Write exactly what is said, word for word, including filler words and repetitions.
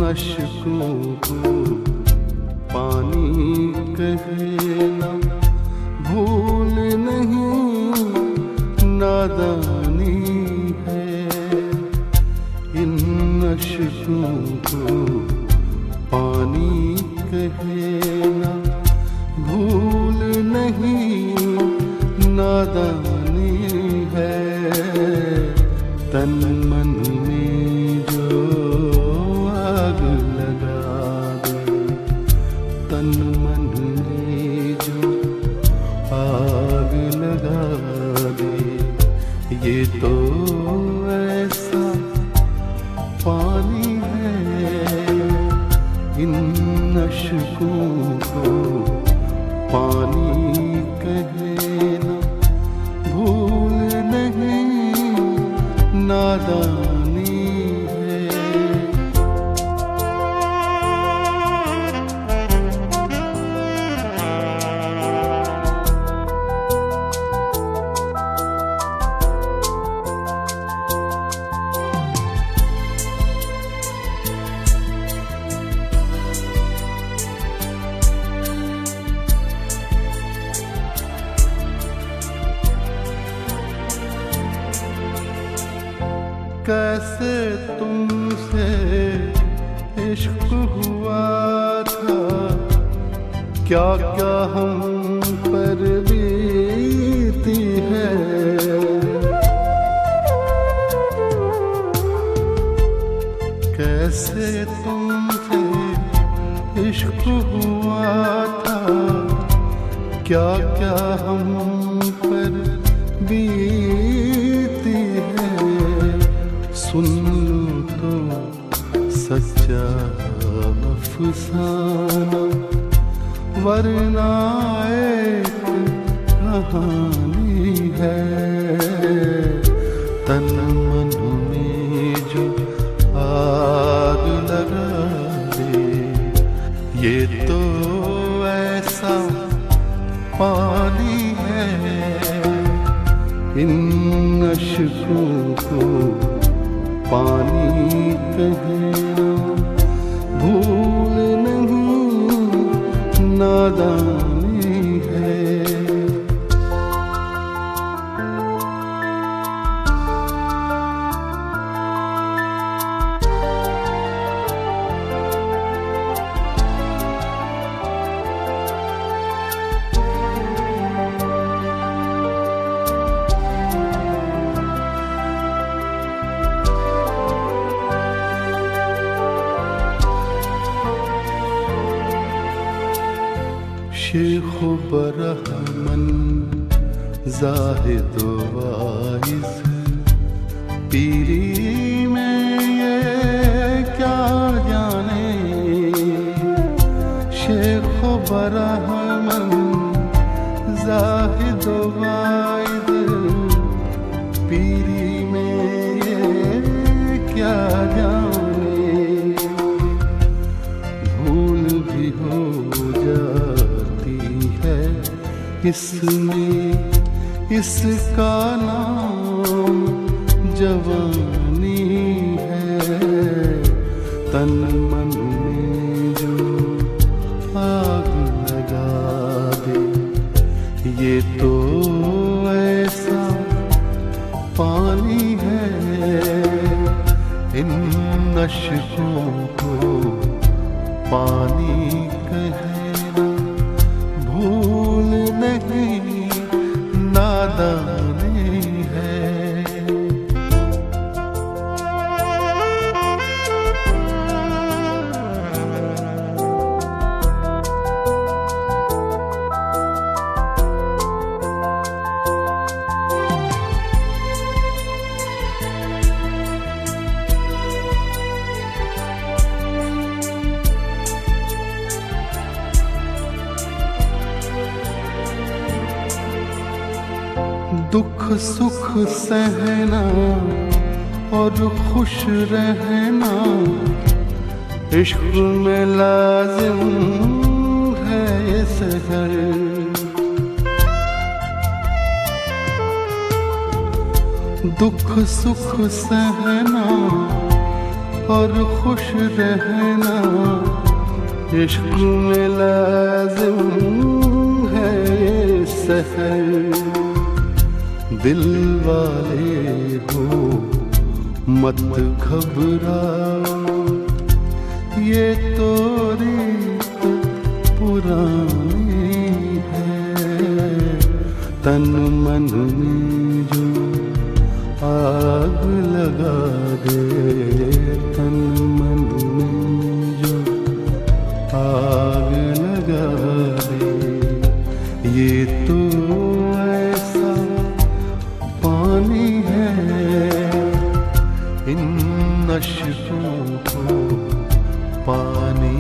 अश्कों को पानी कहना भूल नहीं नादानी है। इन अश्कों को पानी कहना भूल नहीं नादानी है। तन मन में जो आग लगा दे, तन मन में जो आग लगा दे, ये तो ऐसा पानी है। इन अश्कों को पानी कहना भूल नहीं नादानी है। कैसे तुमसे इश्क हुआ था, क्या क्या हम पर बीती है। कैसे तुमसे इश्क हुआ था, क्या क्या हम पर बीती है। सुन लो तो सच्चा अफसाना, वरना एक कहानी है। तन मन में जो आग लगा दे, ये तो ऐसा पानी है। इन अश्कों को पानी कहना भूल नहीं नादानी है। शेख बरहमन ज़ाहिद वाइज़, पीरी में ये क्या जाने। शेख बरहमन ज़ाहिद वाइज़, पीरी में ये क्या जाने। भूल भी हो जाती है इसमें, इसका नाम जवानी है। तन मन में जो आग लगा दे, ये तो ऐसा पानी है। इन अश्कों को पानी कहना भूल नहीं नादानी है। दुख सुख सहना और खुश रहना इश्क में लाजिम है ये सहर। दुख सुख सहना और खुश रहना इश्क में लाज़िम है ये सहर। दिल वाले हो मत घबराओ, ये तो रीत पुरानी है। तन मन में जो आग लगा दे, तन मन में जो आग लगा दे, ये तो ऐसा पानी है इन नशों को पानी